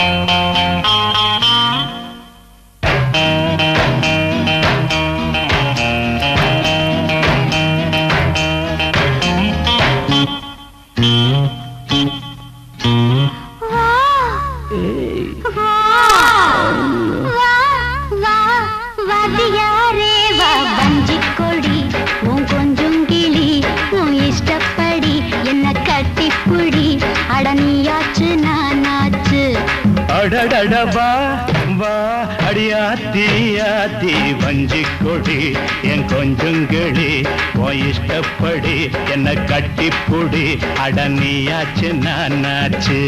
அடடடவா வா அடியாத்தி ஆத்தி வஞ்சிக்கொடி என் கொஞ்சங்கிளி உன் இஷ்டப்படி என்ன கட்டிப்புடி அடனியாச்சு நானாச்சு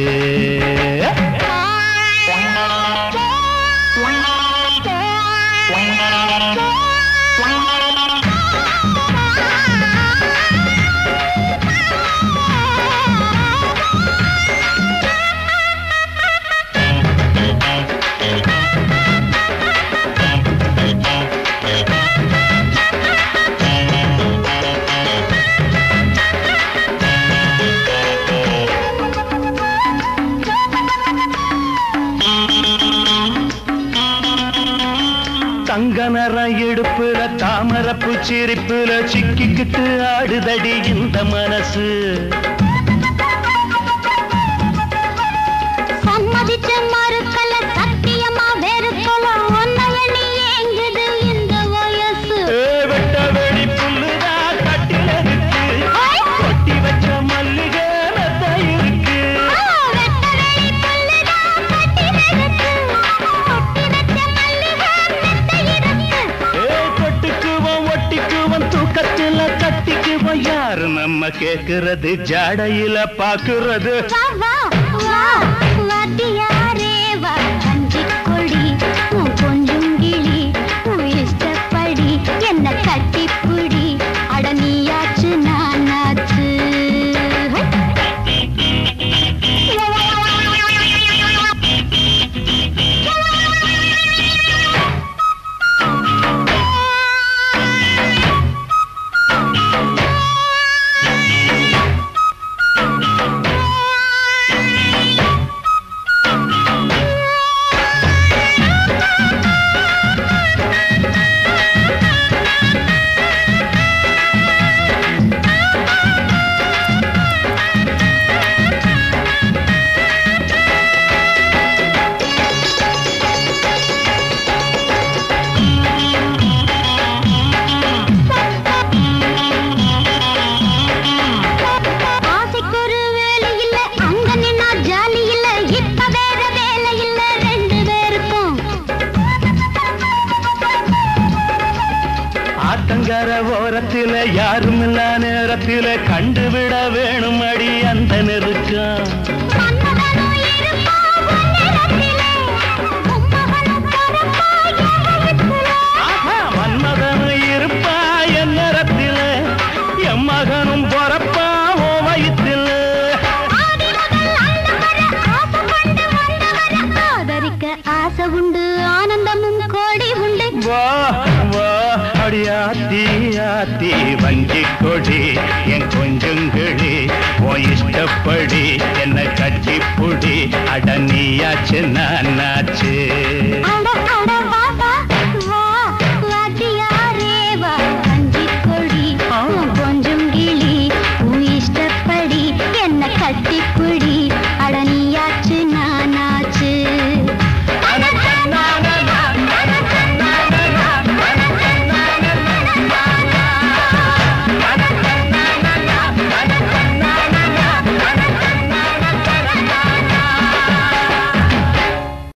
தங்கனர இடுப்புல தாமரப்பு சிரிப்புல சிக்கிக்கிட்டு ஆடுதடி இந்த மனசு சம்மதிச்ச மறுக்கல சத்தியமா வெறுக்கல ஒன்னைய நீ ஏங்குது இந்த வயசு வெட்ட வெடி புல்லுதா கட்டில இருக்கு கொட்டி வச்ச மல்லிகை மெத்த இருக்கு வெட்ட வெடி புல்லுதா கட்டில இருக்கு கொட்டி வச்ச மல்லிகை மெத்த இருக்கு கொட்டுக்குவன் ஒட்டிக்குவன் தூக்கத்துல கட்டிக்குவன் யாரு நம்ம கேக்குறது ஜாடையில பாக்குறது வா வா வாத்தியாரே வா வஞ்சிக்கொடி உன் கொஞ்சங்கிளி உன் இஷ்டப்படி என்ன கட்டிப்புடி அடனியாச்சு நானாச்சு ஓரத்தில யாரும் இல்ல நேரத்தில கண்டுவிட வேணும் அடி அந்த நெருக்கம் மன்மதனும் இருப்பா என் நேரத்தில என் மகனும் பொறப்பா ஓ வயிற்றில் ஆசை உண்டு ஆனந்தமும் கோடி உண்டு வா வா அடியாத்தி ஆத்தி வஞ்சிக்கொடி என் கொஞ்சங்கிளி உன் இஷ்டப்படி என்ன கட்டிப்புடி அடனியாச்சு நானாச்சு